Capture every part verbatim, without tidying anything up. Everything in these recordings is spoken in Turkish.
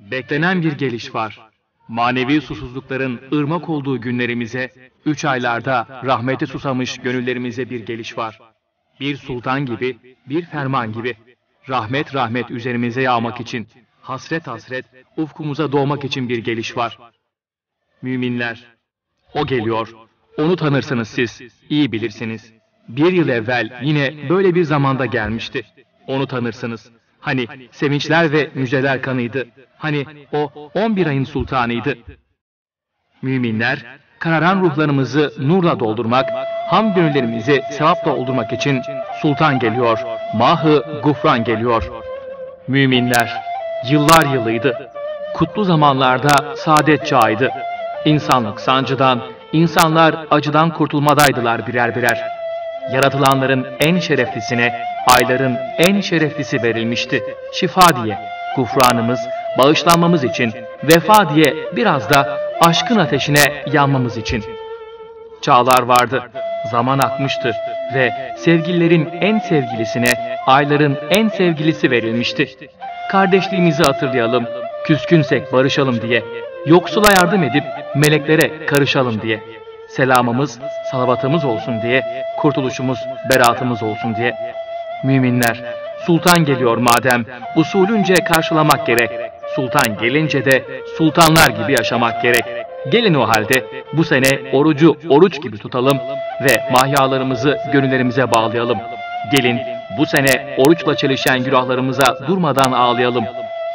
Beklenen bir geliş var. Manevi susuzlukların ırmak olduğu günlerimize, üç aylarda rahmete susamış gönüllerimize bir geliş var. Bir sultan gibi, bir ferman gibi. Rahmet rahmet üzerimize yağmak için, hasret hasret ufkumuza doğmak için bir geliş var. Müminler, o geliyor. Onu tanırsınız siz, iyi bilirsiniz. Bir yıl evvel yine böyle bir zamanda gelmişti. Onu tanırsınız. Hani sevinçler ve müjdeler kanıydı. Hani o on bir ayın sultanıydı. Müminler, kararan ruhlarımızı nurla doldurmak, ham gönüllerimizi sevapla doldurmak için sultan geliyor, mahı gufran geliyor. Müminler, yıllar yılıydı. Kutlu zamanlarda saadet çağıydı. İnsanlık sancıdan, insanlar acıdan kurtulmadaydılar birer birer. Yaratılanların en şereflisine, ayların en şereflisi verilmişti. Şifa diye, gufranımız, bağışlanmamız için, vefa diye biraz da aşkın ateşine yanmamız için. Çağlar vardı, zaman akmıştı ve sevgililerin en sevgilisine, ayların en sevgilisi verilmişti. Kardeşliğimizi hatırlayalım, küskünsek barışalım diye, yoksula yardım edip meleklere karışalım diye. Selamımız, salavatımız olsun diye, kurtuluşumuz, beratımız olsun diye. Müminler, sultan geliyor madem, usulünce karşılamak gerek. Sultan gelince de sultanlar gibi yaşamak gerek. Gelin o halde bu sene orucu oruç gibi tutalım ve mahyalarımızı gönüllerimize bağlayalım. Gelin bu sene oruçla çelişen günahlarımıza durmadan ağlayalım.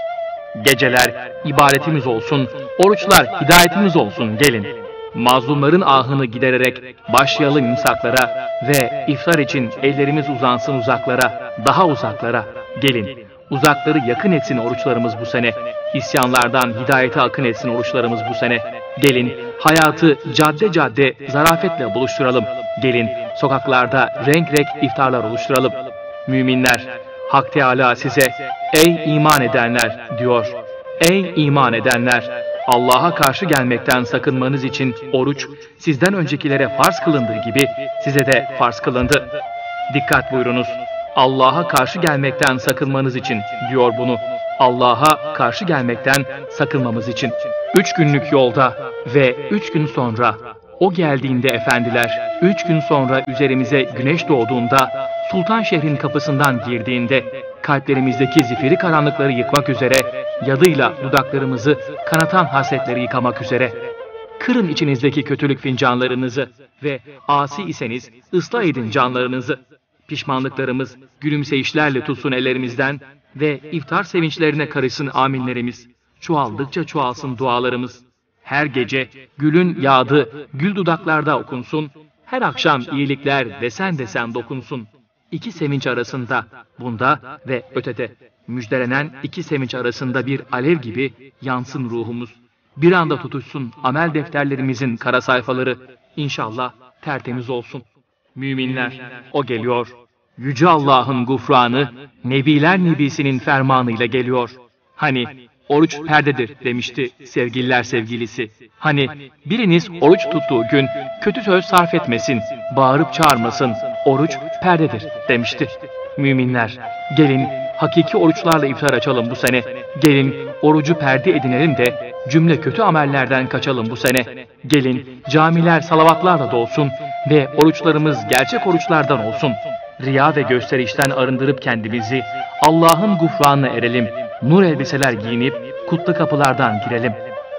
Geceler ibadetimiz olsun, oruçlar hidayetimiz olsun gelin. Mazlumların ahını gidererek başlayalım imsaklara ve iftar için ellerimiz uzansın uzaklara, daha uzaklara. Gelin, uzakları yakın etsin oruçlarımız bu sene. İsyanlardan hidayete akın etsin oruçlarımız bu sene. Gelin, hayatı cadde cadde zarafetle buluşturalım. Gelin, sokaklarda renk renk iftarlar oluşturalım. Müminler, Hak Teâlâ size, ey iman edenler diyor. Ey iman edenler! Allah'a karşı gelmekten sakınmanız için oruç, sizden öncekilere farz kılındığı gibi size de farz kılındı. Dikkat buyurunuz. Allah'a karşı gelmekten sakınmanız için diyor bunu. Allah'a karşı gelmekten sakınmamız için. Üç günlük yolda ve üç gün sonra, o geldiğinde efendiler, üç gün sonra üzerimize güneş doğduğunda, Sultan şehrin kapısından girdiğinde, kalplerimizdeki zifiri karanlıkları yıkmak üzere, yadıyla dudaklarımızı kanatan hasretleri yıkamak üzere. Kırın içinizdeki kötülük fincanlarınızı ve asi iseniz ıslah edin canlarınızı. Pişmanlıklarımız gülümseyişlerle tutsun ellerimizden ve iftar sevinçlerine karışsın aminlerimiz. Çoğaldıkça çoğalsın dualarımız. Her gece gülün yağdı, gül dudaklarda okunsun. Her akşam iyilikler desen desen dokunsun. İki sevinç arasında, bunda ve ötede, müjdelenen iki sevinç arasında bir alev gibi yansın ruhumuz. Bir anda tutuşsun amel defterlerimizin kara sayfaları, İnşallah tertemiz olsun. Müminler, o geliyor. Yüce Allah'ın gufranı, Nebiler Nebisi'nin fermanıyla geliyor. Hani oruç perdedir demişti sevgililer sevgilisi. Hani biriniz oruç tuttuğu gün kötü söz sarf etmesin, bağırıp çağırmasın, oruç perdedir demişti. Müminler, gelin hakiki oruçlarla iftar açalım bu sene. Gelin orucu perde edinelim de cümle kötü amellerden kaçalım bu sene. Gelin camiler salavatlarla dolsun ve oruçlarımız gerçek oruçlardan olsun. Riya ve gösterişten arındırıp kendimizi Allah'ın gufranına erelim. Nur elbiseler giyinip kutlu kapılardan girelim.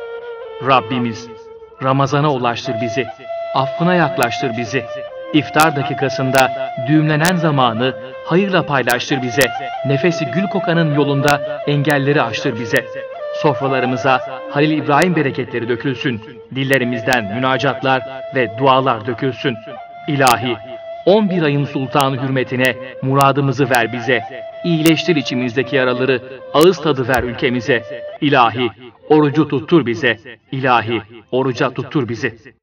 Rabbimiz, Ramazan'a ulaştır bizi, affına yaklaştır bizi. İftar dakikasında düğümlenen zamanı hayırla paylaştır bize. Nefesi gül kokanın yolunda engelleri aştır bize. Sofralarımıza Halil İbrahim bereketleri dökülsün. Dillerimizden münacatlar ve dualar dökülsün. İlahi, on bir ayın sultanı hürmetine muradımızı ver bize. İyileştir içimizdeki yaraları, ağız tadı ver ülkemize. İlahi, orucu tuttur bize. İlahi, oruca tuttur bizi.